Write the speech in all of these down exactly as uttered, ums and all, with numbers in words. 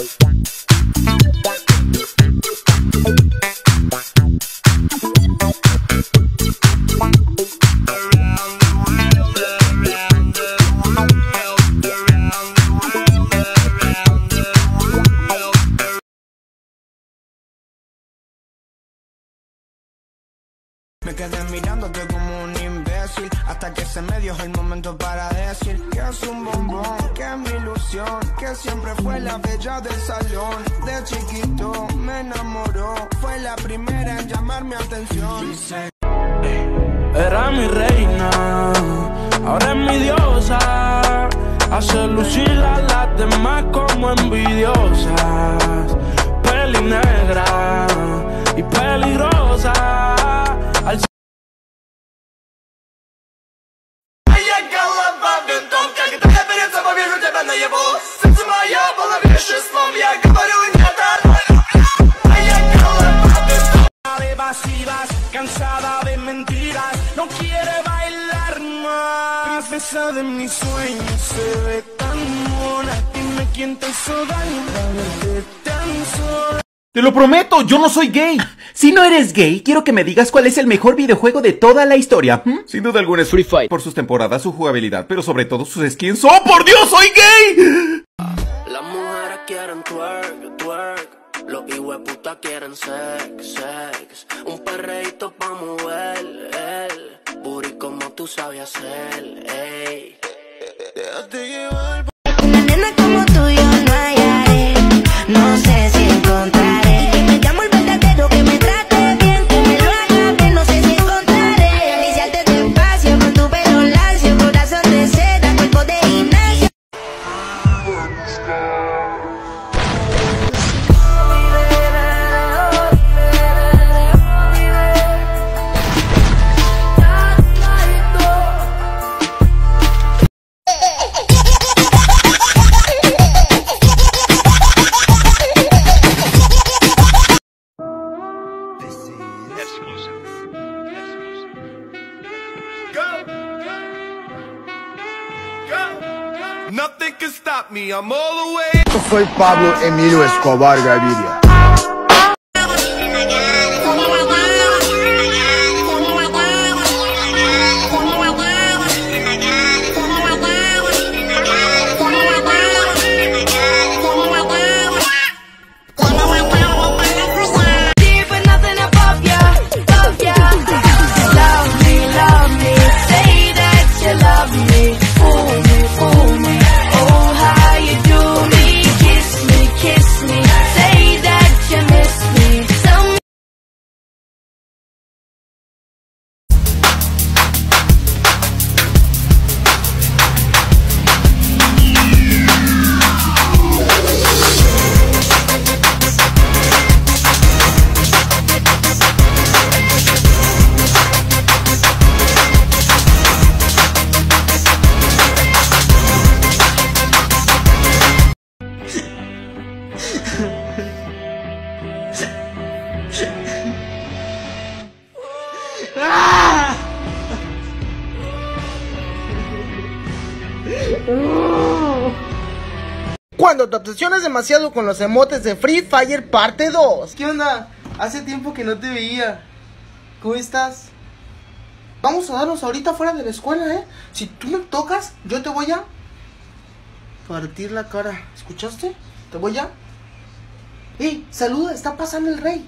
Me quedé mirándote como un imbécil hasta que se me dio el momento para decir que es un bombón, que es mi ilusión, que siempre fue la bella del salón. De chiquito me enamoró, fue la primera en llamar mi atención. Era mi reina, ahora es mi diosa, hace lucir a las demás como envidiosas. Peli negra y peligrosa. Al evasivas, cansada de mentiras, no quiere bailar más. Princesa de mis sueños, se ve tan mona. Dime quién te hizo daño para verte tan sola. ¡Te lo prometo! ¡Yo no soy gay! Si no eres gay, quiero que me digas cuál es el mejor videojuego de toda la historia. ¿Mm? Sin duda alguna es Free Fire. Por sus temporadas, su jugabilidad, pero sobre todo sus skins. ¡Oh, por Dios, soy gay! Las mujeres quieren twerk, twerk. Los hijueputas quieren sex, sex. Un perreíto pa' mover, el booty como tú sabes hacer, ey. Déjate llevar. Una nena como tú yo no hallaré. No sé si encontraré. Que me llamo el verdadero, que me trate bien, que me lo haga bien. No sé si encontraré. Acariciarte despacio con tu pelo lacio, corazón de seda, cuerpo de gimnasio. Nothing can stop me, I'm all the way. Yo soy Pablo Emilio Escobar Gaviria. Cuando te obsesionas demasiado con los emotes de Free Fire parte dos. ¿Qué onda? Hace tiempo que no te veía. ¿Cómo estás? Vamos a darnos ahorita fuera de la escuela, ¿eh? Si tú me tocas, yo te voy a partir la cara. ¿Escuchaste? Te voy a... ¡Ey! Saluda, está pasando el rey.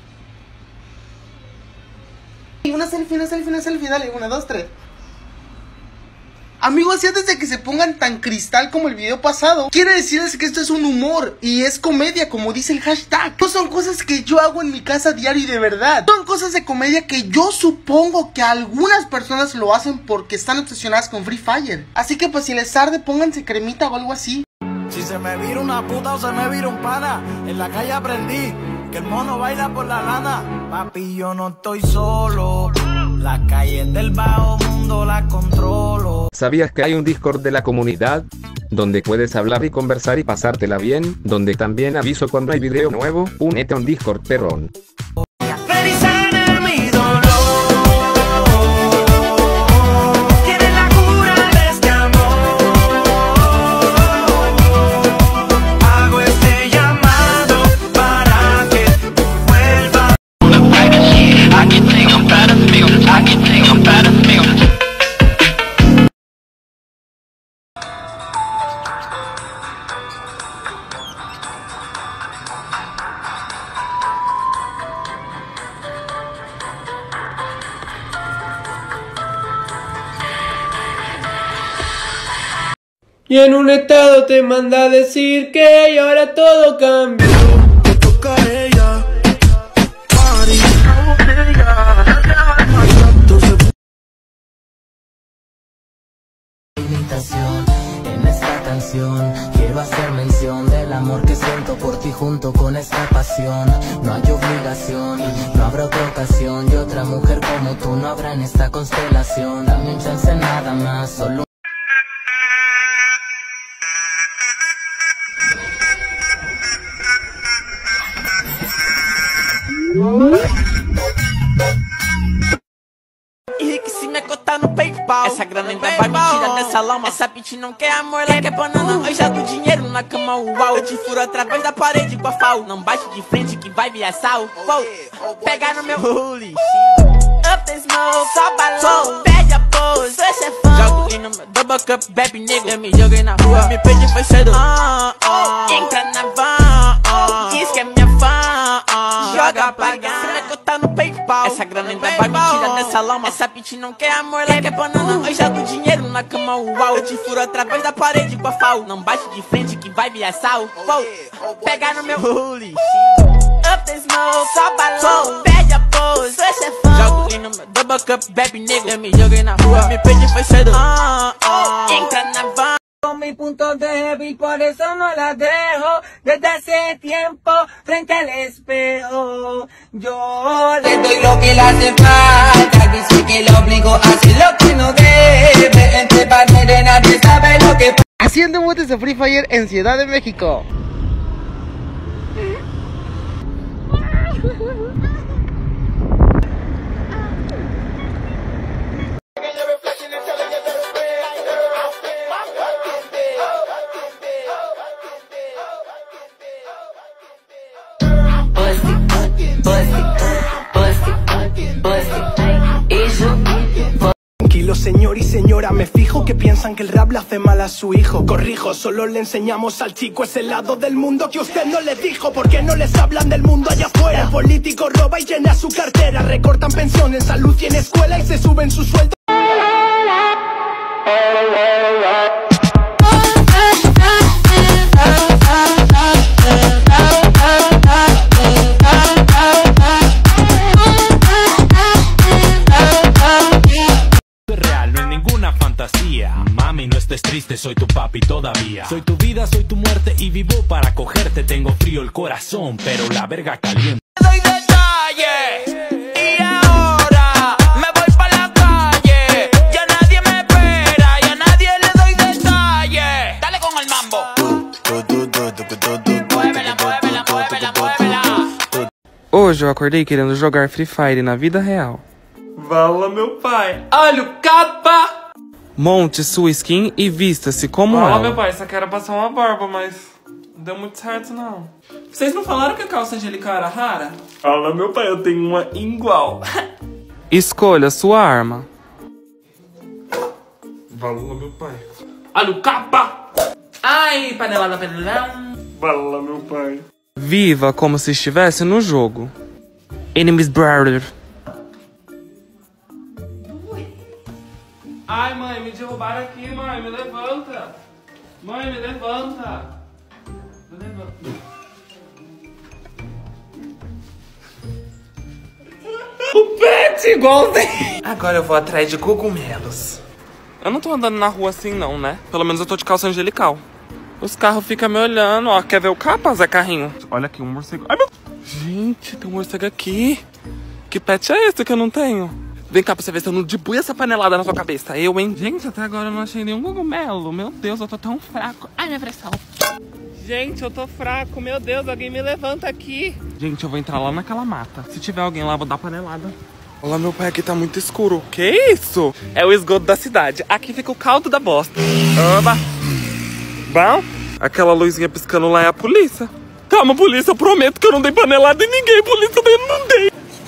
Y una selfie, una selfie, una selfie. Dale, una, dos, tres. Amigos, ya desde que se pongan tan cristal como el video pasado, quiero decirles que esto es un humor y es comedia, como dice el hashtag. No son cosas que yo hago en mi casa diario y de verdad. Son cosas de comedia que yo supongo que algunas personas lo hacen porque están obsesionadas con Free Fire. Así que pues si les arde, pónganse cremita o algo así. Si se me vira una puta o se me vira un pana, en la calle aprendí que el mono baila por la lana. Papi, yo no estoy solo, la calle del bajo mundo la controlo. ¿Sabías que hay un Discord de la comunidad? Donde puedes hablar y conversar y pasártela bien, donde también aviso cuando hay video nuevo. Únete a un Discord perrón. Hago este llamado. Y en un estado te manda a decir que ahora todo cambió. Te toca a ella, Mari. En esta canción quiero hacer mención del amor que siento por ti junto con esta pasión. No hay obligación, no habrá otra ocasión y otra mujer como tú no habrá en esta constelación. Dame un chance nada más, solo E que se me acostar no paintball, essa grana ainda vai me tirar dessa lama. Essa bitch não quer amor, ela quer banana. Eu jogo dinheiro na cama, uau. Eu te furo através da parede com a fal. Não bate de frente que vai virar sal. Pega no meu holy up the smoke, só balão. Pede a pose, sou chefão. Jogo no meu double cup, bebe nego. Eu me joguei na rua, me perdi foi cedo. Ah, ah, entra na van, ah, diz que é minha fã, ah, joga paga. Se me acostar no paintball, essa grana ainda vai me tirar dessa lama. Essa bitch não quer amor, ela quer banana. Eu jogo dinheiro na cama, uau. Eu te furo através da parede com a fal. Não bate de frente que vai virar sal. Pega no meu holy up the smoke, só balão. Pede a pose, sou chefão. Jogo no meu double cup, bebe nego. Eu me joguei na rua, me perdi foi cedo. Ah, ah, entra na van. Con mi punto débil, por eso no la dejo. Desde hace tiempo, frente al espejo, yo le doy lo que le hace falta. Dice que lo obligo a hacer lo que no debe. Entre padres nadie sabe lo que pasa. Haciendo motes de Free Fire en Ciudad de México. Tranquilo señor y señora, me fijo que piensan que el rap le hace mal a su hijo. Corrijo, solo le enseñamos al chico ese lado del mundo que usted no le dijo. Porque no les hablan del mundo allá afuera. El político roba y llena su cartera. Recortan pensiones, salud y en escuela y se suben su sueldo. Mami, no estés triste, soy tu papi todavía. Soy tu vida, soy tu muerte y vivo para cogerte. Tengo frío el corazón, pero la verga caliente. Doy detalle y ahora me voy pa' la calle. Ya nadie me espera y a nadie le doy detalle. Dale con el mambo. Muévela, muévela, muévela, muévela. Hoje eu acordei querendo jogar Free Fire na vida real. Vala meu pai, olha o capa! Monte sua skin e vista-se como Fala, ela. meu pai, só quero passar uma barba, mas não deu muito certo, não. Vocês não falaram que a calça angelical era rara? Fala, meu pai, eu tenho uma igual. Escolha sua arma. Fala, meu pai. Olha o capa! Ai, panelada, panelão. Fala, meu pai. Viva como se estivesse no jogo. Enemies brother. Ai, mãe, me derrubaram aqui, mãe, me levanta. Mãe, me levanta. Me levanta. O pet igualzinho. Agora eu vou atrás de cogumelos. Eu não tô andando na rua assim não, né? Pelo menos eu tô de calça angelical. Os carros ficam me olhando, ó. Quer ver o capa, Zé Carrinho? Olha aqui, um morcego. Ai, meu... Gente, tem um morcego aqui. Que pet é esse que eu não tenho? Vem cá pra você ver se eu não dibuio essa panelada na sua cabeça. Eu, hein? Gente, até agora eu não achei nenhum cogumelo. Meu Deus, eu tô tão fraco. Ai, minha pressão. Gente, eu tô fraco. Meu Deus, alguém me levanta aqui. Gente, eu vou entrar lá naquela mata. Se tiver alguém lá, eu vou dar panelada. Olha, meu pai, aqui tá muito escuro. Que isso? É o esgoto da cidade. Aqui fica o caldo da bosta. Oba. Bom, aquela luzinha piscando lá é a polícia. Calma, polícia, eu prometo que eu não dei panelada em ninguém. Polícia, eu não dei.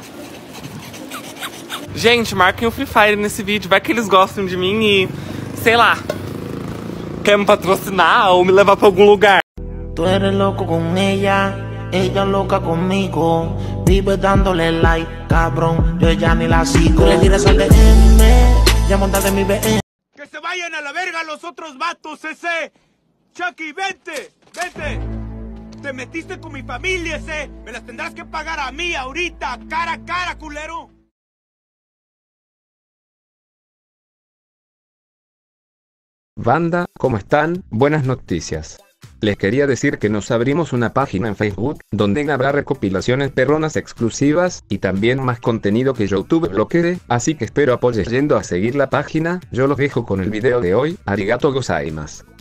Gente, marquem o Free Fire nesse vídeo. Vai que eles gostam de mim e, sei lá, quer me patrocinar ou me levar pra algum lugar. Tu eres loco con ella, ella loca conmigo. Vive dándole like, cabrón, yo ya ni la sigo. Le tiras al D M, ya montate mi B M. se vayan a la verga los otros vatos, ese. Chucky, vente, vente. Te metiste con mi familia, ese. Me las tendrás que pagar a mí ahorita, cara a cara, culero. Banda, ¿cómo están? Buenas noticias. Les quería decir que nos abrimos una página en Facebook, donde habrá recopilaciones perronas exclusivas, y también más contenido que YouTube bloquee, así que espero apoyes yendo a seguir la página. Yo los dejo con el video de hoy. Arigato gozaimasu.